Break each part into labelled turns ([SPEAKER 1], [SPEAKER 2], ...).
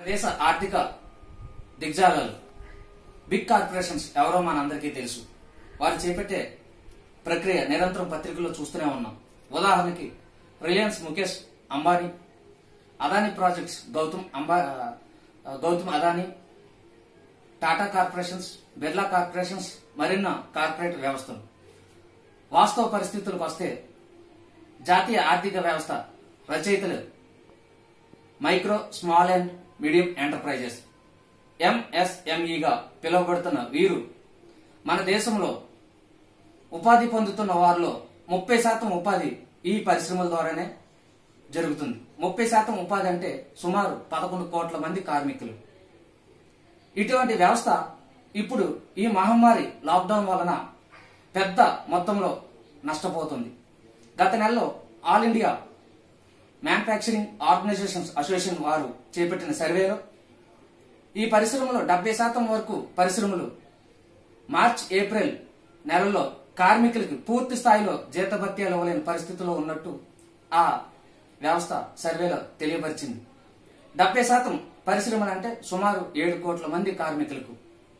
[SPEAKER 1] దేశ ఆర్థిక దిగ్జాలాలు big corporations ఎవరో మనందరికీ తెలుసు. వారు చేపట్టే ప్రక్రియ నిరంతరం పత్రికల్లో చూస్తూనే ఉన్నాం. ఉదాహరణకి Reliance Mukesh Ambani, Adani projects Gautam Adani, Tata corporations, Birla corporations, మరిన్న కార్పొరేట్ వ్యవస్థలు. వాస్తవ పరిస్థితులకు వస్తే జాతీయ ఆర్థిక వ్యవస్థ రచయితలు micro, small and medium enterprises ఎంఎస్ఎంఈగా పిలువబడుతున్న వీరు మన దేశంలో ఉపాధి పొందుతున్న వారిలో 30% ఉపాధి ఈ పరిశ్రమల ద్వారానే జరుగుతుంది. 30% ఉపాధి అంటే సుమారు 11 కోట్ల మంది కార్మికులు. ఇటువంటి వ్యవస్థ ఇప్పుడు ఈ మహమ్మారి లాక్డౌన్ వలన పెద్ద మొత్తంలో నష్టపోతుంది. గత నెలలో all India manufacturing organisations association వారు చేపట్టిన సర్వేలో ఈ పరిశ్రమలో 70% వరకు పరిశ్రమలు మార్చ్, ఏప్రిల్ నెలల్లో కార్మికులకి పూర్తి స్థాయిలో జీతభత్యాలు ఇవ్వలేని పరిస్థితిలో ఉన్నట్టు ఆ వ్యవస్థ సర్వేలో తెలియపరిచింది. 70% పరిశ్రమలు అంటే సుమారు 7 కోట్ల మంది కార్మికులకు.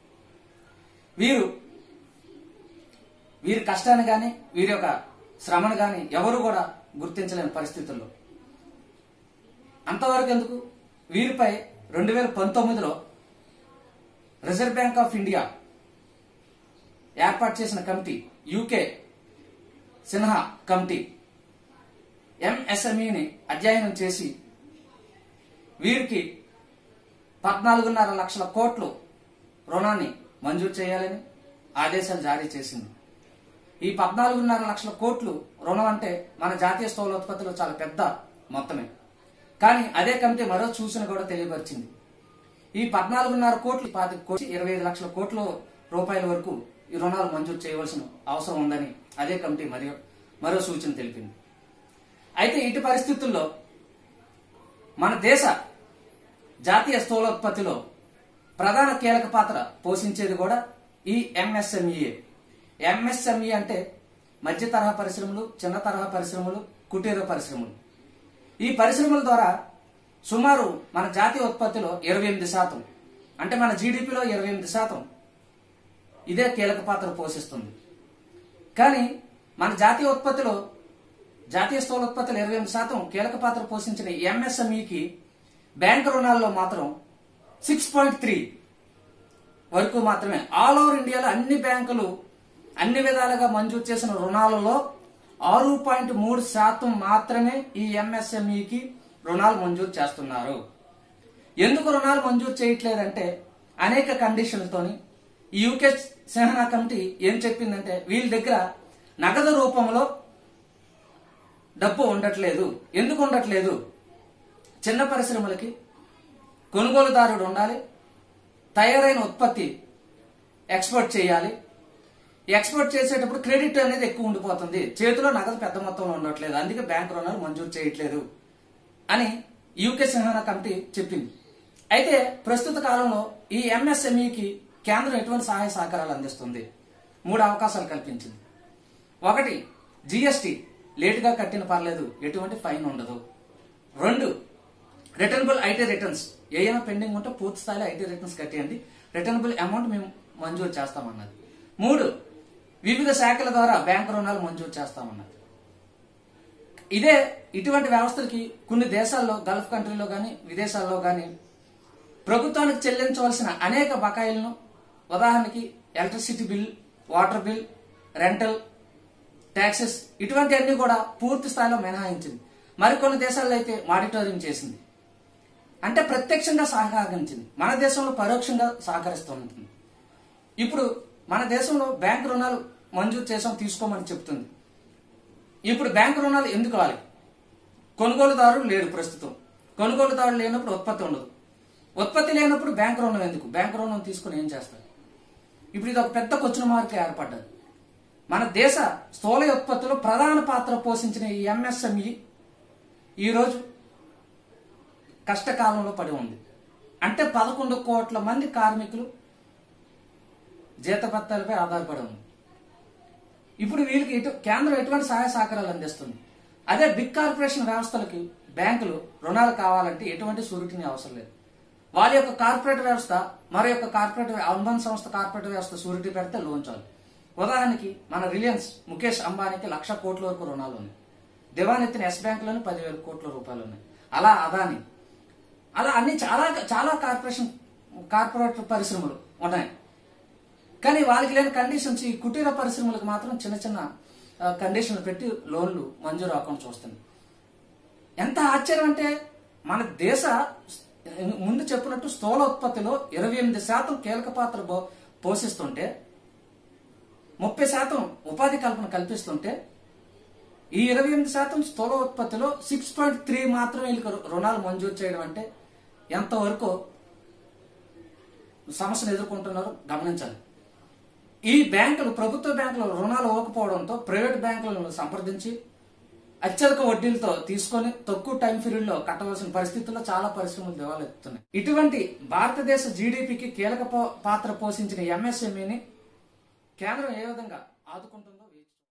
[SPEAKER 1] వీరి కష్టాన్ని గాని వీరి యొక్క శ్రమను గాని ఎవరు కూడా గుర్తించలేని పరిస్థితుల్లో. అంతవరకు ఎందుకు, వీరిపై 2019లో రిజర్వ్ బ్యాంక్ ఆఫ్ ఇండియా ఏర్పాటు చేసిన కమిటీ, యూకే సిన్హా కమిటీ ఎంఎస్ఎంఈని అధ్యయనం చేసి వీరికి 14.5 లక్షల కోట్లు రుణాన్ని మంజూరు చేయాలని ఆదేశాలు జారీ చేసింది. ఈ 14.5 లక్షల కోట్లు రుణం అంటే మన జాతీయ స్థూలోత్పత్తిలో చాలా పెద్ద మొత్తమే. కానీ అదే కమిటీ మరో సూచన కూడా తెలియపరిచింది. ఈ 14.5 కోట్లు 25 లక్షల కోట్ల రూపాయల వరకు ఈ రుణాలు మంజూరు చేయవలసిన అవసరం ఉందని అదే కమిటీ మరో సూచన తెలిపింది. అయితే ఇటు పరిస్థితుల్లో మన దేశ జాతీయ స్థూలోత్పత్తిలో ప్రధాన కీలక పాత్ర పోషించేది కూడా ఈ ఎంఎస్ఎంఈఏ. ఎంఎస్ఎంఈ అంటే మధ్య తరహా పరిశ్రమలు, చిన్న తరహా పరిశ్రమలు, కుటీర పరిశ్రమలు. ఈ పరిశ్రమల ద్వారా సుమారు మన జాతీయ ఉత్పత్తిలో 28%, అంటే మన జీడిపిలో 28% ఇదే కీలక పాత్ర పోషిస్తుంది. కానీ మన జాతీయ ఉత్పత్తిలో, జాతీయ స్థూలోత్పత్తిలో 28% కీలక పాత్ర పోషించిన ఎంఎస్ఎంఈకి బ్యాంక్ రుణాల్లో మాత్రం 6.3 వరకు మాత్రమే. ఆల్ ఓవర్ ఇండియాలో అన్ని బ్యాంకులు అన్ని విధాలుగా మంజూరు చేసిన రుణాలలో 6.3% మాత్రమే ఈ ఎంఎస్ఎంఈకి రుణాలు మంజూరు చేస్తున్నారు. ఎందుకు రుణాలు మంజూరు చేయట్లేదంటే అనేక కండిషన్లతోని ఈ యూకే సిన్హా కమిటీ ఏం చెప్పిందంటే వీళ్ళ దగ్గర నగదు రూపంలో డబ్బు ఉండట్లేదు. ఎందుకు ఉండట్లేదు? చిన్న పరిశ్రమలకి కొనుగోలుదారుడు ఉండాలి, తయారైన ఉత్పత్తి ఎక్స్పోర్ట్ చేయాలి. ఎక్స్పోర్ట్ చేసేటప్పుడు క్రెడిట్ అనేది ఎక్కువ ఉండిపోతుంది, చేతిలో నగదు పెద్ద మొత్తంలో ఉండట్లేదు, అందుకే బ్యాంక్ రుణాలు మంజూరు చేయట్లేదు అని యూకే సిన్హా కమిటీ చెప్పింది. అయితే ప్రస్తుత కాలంలో ఈ ఎంఎస్ఎంఈకి కేంద్రం ఎటువంటి సహాయ సహకారాలు అందిస్తుంది? 3 అవకాశాలు కల్పించింది. 1, జిఎస్టి లేటుగా కట్టిన పర్లేదు, ఎటువంటి ఫైన్ ఉండదు. 2, రిటర్నబుల్ ఐటీ రిటర్న్స్, ఏమైనా పెండింగ్ ఉంటే పూర్తి స్థాయిలో ఐటీ రిటర్న్స్ కట్టేయండి, రిటర్నబుల్ అమౌంట్ మేము మంజూరు చేస్తామన్నది. 3, వివిధ శాఖల ద్వారా బ్యాంకు రుణాలు మంజూరు చేస్తామన్నది. ఇటువంటి వ్యవస్థలకి కొన్ని దేశాల్లో, గల్ఫ్ కంట్రీలో గాని విదేశాల్లో గాని ప్రభుత్వానికి చెల్లించవలసిన అనేక బకాయిలను, ఉదాహరణకి electricity bill, water bill, rental taxes, ఇటువంటి అన్ని కూడా పూర్తి స్థాయిలో మినహాయించింది. మరికొన్ని దేశాల్లో అయితే మానిటరింగ్ చేసింది, అంటే ప్రత్యక్షంగా సహకరించింది. మన దేశంలో పరోక్షంగా సహకరిస్తూ ఉంటుంది. ఇప్పుడు మన దేశంలో బ్యాంకు రుణాలు మంజూరు చేసాం, తీసుకోమని చెప్తుంది. ఇప్పుడు బ్యాంకు రుణాలు ఎందుకు కావాలి? కొనుగోలుదారులు లేరు ప్రస్తుతం. కొనుగోలుదారులు లేనప్పుడు ఉత్పత్తి ఉండదు. ఉత్పత్తి లేనప్పుడు బ్యాంకు రుణం ఎందుకు? బ్యాంకు రుణం తీసుకుని ఏం చేస్తారు? ఇప్పుడు ఇది ఒక పెద్ద క్వశ్చన్ మార్క్ ఏర్పడ్డది. మన దేశ స్థూల ఉత్పత్తిలో ప్రధాన పాత్ర పోషించిన ఈ ఎంఎస్ఎంఈ ఈరోజు కష్టకాలంలో పడి ఉంది. అంటే 11 కోట్ల మంది కార్మికులు జీతభత్యాలపై ఆధారపడి ఉంది. ఇప్పుడు వీరికి కేంద్రం ఎటువంటి సహాయ సహకారాలు అందిస్తుంది? అదే బిగ్ కార్పొరేషన్ వ్యవస్థలకి బ్యాంకులు రుణాలు కావాలంటే ఎటువంటి షూరిటీని అవసరం లేదు. వాళ్ళ యొక్క కార్పొరేట్ వ్యవస్థ మరి యొక్క కార్పొరేట్ అనుబంధ సంస్థ కార్పొరేట్ వ్యవస్థ షూరిటీ పెడితే లోన్ చాలు. ఉదాహరణకి మన రిలయన్స్ ముఖేష్ అంబానీకి 1,00,000 కోట్ల వరకు రుణాలు ఉన్నాయి. దివాన్ ఎత్తిన ఎస్ బ్యాంకులోనే 10,000 కోట్ల రూపాయలు ఉన్నాయి. అలా అదాని, అలా అన్ని చాలా చాలా కార్పొరేట్ పరిశ్రమలు ఉన్నాయి. కానీ వాళ్ళకి లేని కండిషన్స్ ఈ కుటీర పరిశ్రమలకు మాత్రం చిన్న చిన్న కండిషన్లు పెట్టి లోన్లు మంజూరు అకౌంట్ చూస్తుంది. ఎంత ఆశ్చర్యం అంటే మన దేశ ముందు చెప్పినట్టు స్థూల ఉత్పత్తిలో 28% కీలక పాత్ర పోషిస్తుంటే 30% ఉపాధి కల్పన కల్పిస్తుంటే ఈ 28% స్థూల ఉత్పత్తిలో 6.3 మాత్రమే వీళ్ళకి రుణాలు మంజూరు చేయడం అంటే ఎంతవరకు సమస్యను ఎదుర్కొంటున్నారో గమనించాలి. ఈ బ్యాంకులు ప్రభుత్వ బ్యాంకులు రుణాలు ఇవ్వకపోవడంతో ప్రైవేట్ బ్యాంకులను సంప్రదించి అత్యధిక వడ్డీలతో తీసుకొని తక్కువ టైం పీరియడ్ లో కట్టవలసిన పరిస్థితుల్లో చాలా పరిశ్రమలు దివాళెత్తుతున్నాయి. ఇటువంటి భారతదేశ జీడీపీకి కీలక పాత్ర పోషించిన ఎంఎస్ఎంఈని కేంద్రం ఏ విధంగా ఆదుకుంటుందో